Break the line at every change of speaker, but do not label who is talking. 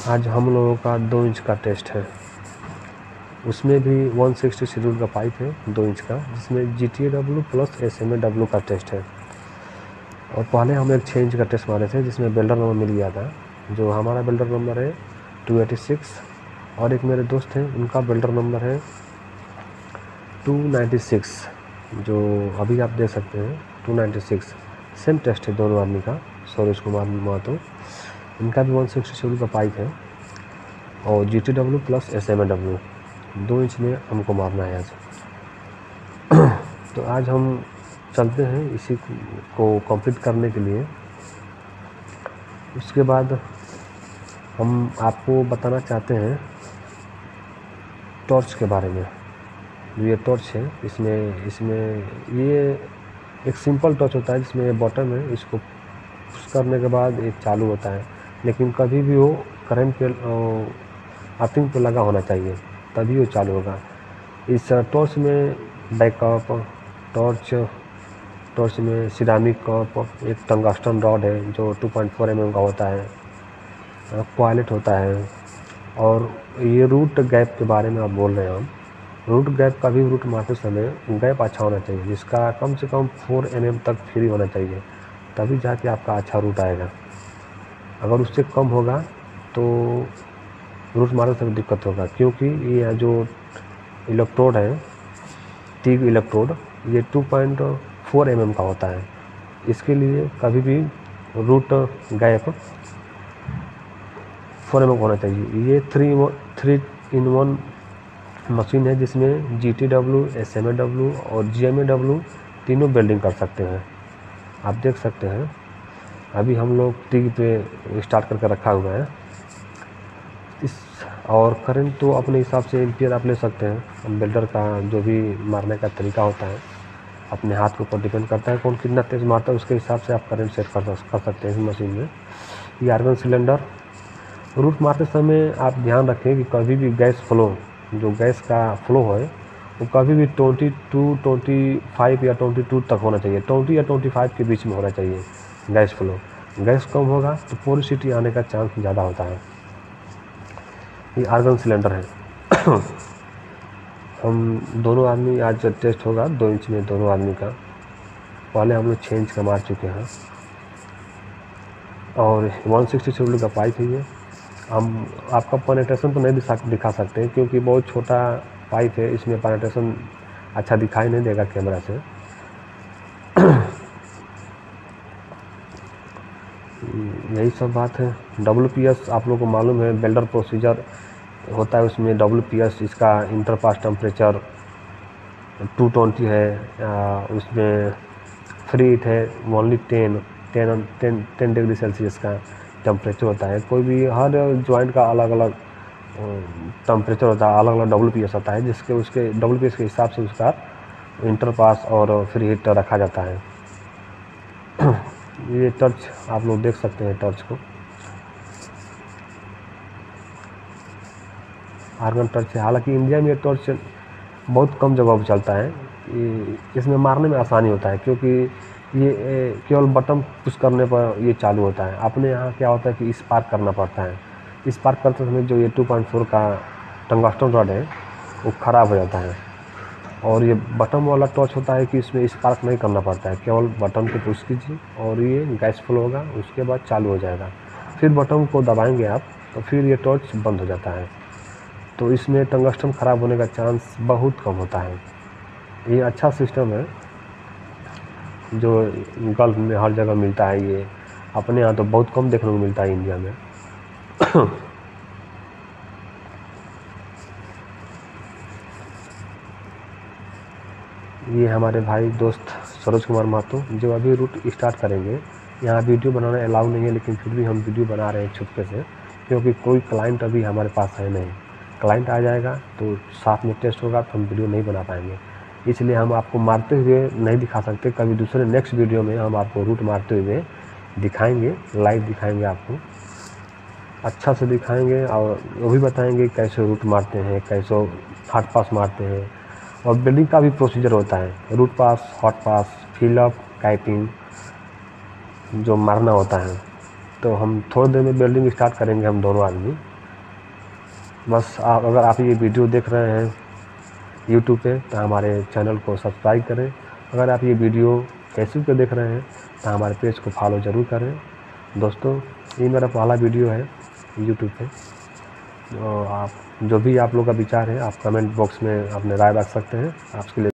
आज हम लोगों का 2 इंच का टेस्ट है। उसमें भी 160 शेड्यूल का पाइप है 2 इंच का, जिसमें GTAW प्लस SMAW का टेस्ट है। और पहले हम एक 6 इंच का टेस्ट मारे थे जिसमें बिल्डर नंबर मिल गया था। जो हमारा बिल्डर नंबर है 286 और एक मेरे दोस्त हैं उनका बिल्डर नंबर है 296, जो अभी आप देख सकते हैं 296। सेम टेस्ट है दोनों आदमी का, सूरज कुमार महतो। इनका भी 160 शेड्यूल का पाइप है और GTAW प्लस SMAW 2 इंच में हमको मारना है आज। तो आज हम चलते हैं इसी को कंप्लीट करने के लिए। उसके बाद हम आपको बताना चाहते हैं टॉर्च के बारे में। ये टॉर्च है, इसमें ये एक सिंपल टॉर्च होता है जिसमें ये बटन है, इसको पुश करने के बाद ये चालू होता है। लेकिन कभी भी वो करंट पे अर्थिंग पे लगा होना चाहिए तभी वो चालू होगा। इस टॉर्च में बैकअप टॉर्च में सिरामिक कप, एक टंगस्टन रॉड है जो 2.4 mm का होता है, क्वालेट होता है। और ये रूट गैप के बारे में आप बोल रहे हैं हम, रूट गैप का भी रूट मारते समय गैप अच्छा होना चाहिए, जिसका कम से कम 4 mm तक फ्री होना चाहिए, तभी जाके आपका अच्छा रूट आएगा। अगर उससे कम होगा तो रूट मारते समय दिक्कत होगा, क्योंकि ये जो इलेक्ट्रोड है टिग इलेक्ट्रोड, ये 2.4 mm का होता है। इसके लिए कभी भी रूट गैप 4 mm होना चाहिए। ये 3-in-1 मशीन है जिसमें GTAW, SMAW और GMAW तीनों वेल्डिंग कर सकते हैं। आप देख सकते हैं अभी हम लोग टिग पे स्टार्ट करके रखा हुआ है। और करंट तो अपने हिसाब से एम्पियर आप ले सकते हैं। बिल्डर का जो भी मारने का तरीका होता है अपने हाथ के ऊपर डिपेंड करता है, कौन कितना तेज़ मारता है उसके हिसाब से आप करंट सेट कर सकते हैं इस मशीन में। ये आर्गन सिलेंडर रूट मारते समय आप ध्यान रखें कि कभी भी गैस फ्लो, जो गैस का फ्लो है वो कभी भी 22, 25 या 22 तक होना चाहिए। 20 या 25 के बीच में होना चाहिए गैस फ्लो। गैस कम होगा तो पोरोसिटी आने का चांस ज़्यादा होता है। ये आर्गन सिलेंडर है। हम दोनों आदमी आज टेस्ट होगा 2 इंच में दोनों आदमी का। पहले हम लोग 6 इंच का मार चुके हैं और 160 शेड्यूल का पाइप है ये। हम आपका पेनिट्रेशन तो नहीं दिखा सकते क्योंकि बहुत छोटा पाइप है, इसमें पेनिट्रेशन अच्छा दिखाई नहीं देगा कैमरा से। यही सब बात है। WPS आप लोगों को मालूम है, बिल्डर प्रोसीजर होता है, उसमें WPS इसका इंटरपास टेम्परेचर 220 है। उसमें फ्री हीट है ओनली 10 डिग्री सेल्सियस का टेम्परेचर होता है। कोई भी हर जॉइंट का अलग अलग टेम्परेचर होता है, अलग अलग WPS होता है, जिसके उसके WPS के हिसाब से उसका इंटरपास और फ्री हीट रखा जाता है। ये टॉर्च आप लोग देख सकते हैं, टॉर्च को आर्गन टॉर्च है। हालांकि इंडिया में ये टॉर्च बहुत कम जगह पर चलता है। इसमें मारने में आसानी होता है क्योंकि ये केवल बटन पुश करने पर ये चालू होता है। अपने यहाँ क्या होता है कि स्पार्क करना पड़ता है। स्पार्क करते समय जो ये 2.4 का टंगस्टन रॉड है वो ख़राब हो जाता है। और ये बटन वाला टॉर्च होता है कि इसमें स्पार्क नहीं करना पड़ता है, केवल बटन को पुश कीजिए और ये गैस फ्लो होगा, उसके बाद चालू हो जाएगा। फिर बटन को दबाएंगे आप तो फिर ये टॉर्च बंद हो जाता है। तो इसमें टंगस्टन ख़राब होने का चांस बहुत कम होता है। ये अच्छा सिस्टम है जो गल्फ में हर जगह मिलता है। ये अपने यहाँ तो बहुत कम देखने को मिलता है इंडिया में। ये हमारे भाई दोस्त सूरज कुमार महतो जो अभी रूट स्टार्ट करेंगे। यहाँ वीडियो बनाना अलाउ नहीं है, लेकिन फिर भी हम वीडियो बना रहे हैं छुपके से, क्योंकि कोई क्लाइंट अभी हमारे पास है नहीं। क्लाइंट आ जाएगा तो साथ में टेस्ट होगा तो हम वीडियो नहीं बना पाएंगे, इसलिए हम आपको मारते हुए नहीं दिखा सकते। कभी दूसरे नेक्स्ट वीडियो में हम आपको रूट मारते हुए दिखाएंगे, लाइव दिखाएंगे, आपको अच्छा से दिखाएंगे और वो भी बताएंगे कैसे रूट मारते हैं, कैसे हॉट पास मारते हैं। और बिल्डिंग का भी प्रोसीजर होता है, root pass, hot pass, fill up, capping जो मारना होता है। तो हम थोड़ी देर में बिल्डिंग स्टार्ट करेंगे हम दोनों आदमी। बस अगर आप ये वीडियो देख रहे हैं यूट्यूब पे तो हमारे चैनल को सब्सक्राइब करें। अगर आप ये वीडियो फेसबुक पे देख रहे हैं तो हमारे पेज को फॉलो ज़रूर करें। दोस्तों, ये मेरा पहला वीडियो है यूट्यूब पे। और आप जो भी आप लोग का विचार है आप कमेंट बॉक्स में अपने राय रख सकते हैं। आपके लिए